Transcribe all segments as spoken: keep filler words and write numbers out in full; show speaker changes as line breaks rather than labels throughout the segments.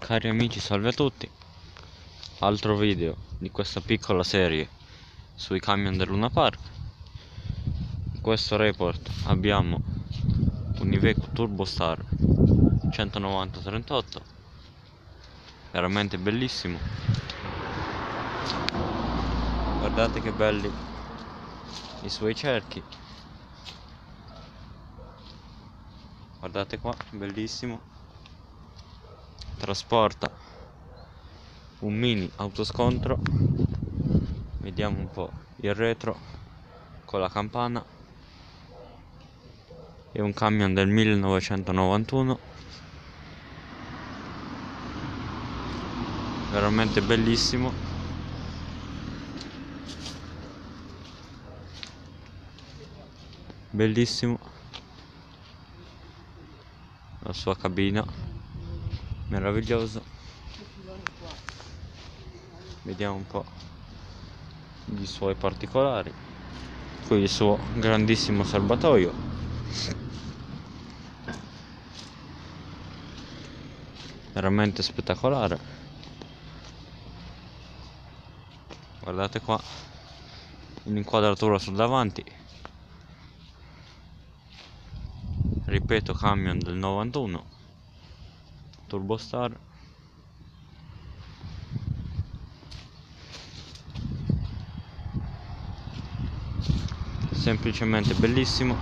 Cari amici, salve a tutti. Altro video di questa piccola serie sui camion del Luna Park. In questo report abbiamo un Iveco Turbostar centonovanta trentotto, veramente bellissimo. Guardate che belli i suoi cerchi, guardate qua, bellissimo. Trasporta un mini autoscontro, vediamo un po' il retro con la campana. È un camion del millenovecentonovantuno, veramente bellissimo. Bellissimo, la sua cabina meravigliosa. Vediamo un po' i suoi particolari, qui il suo grandissimo serbatoio, veramente spettacolare. Guardate qua l'inquadratura sul davanti, ripeto, camion del novantuno, Turbostar. Semplicemente bellissimo,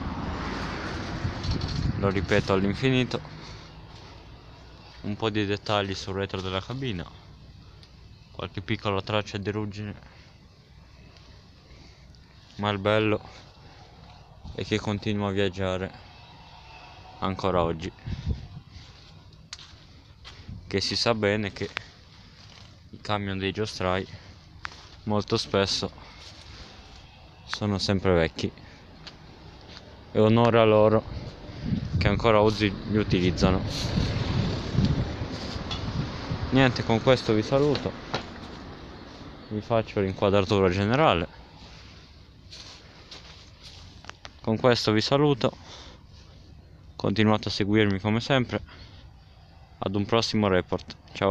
lo ripeto all'infinito. Un po' di dettagli sul retro della cabina, qualche piccola traccia di ruggine, ma il bello è che continua a viaggiare ancora oggi, che si sa bene che i camion dei giostrai molto spesso sono sempre vecchi, e onore a loro che ancora oggi li utilizzano. Niente, con questo vi saluto, vi faccio l'inquadratura generale. Con questo vi saluto, continuate a seguirmi come sempre. Ad un prossimo report, ciao.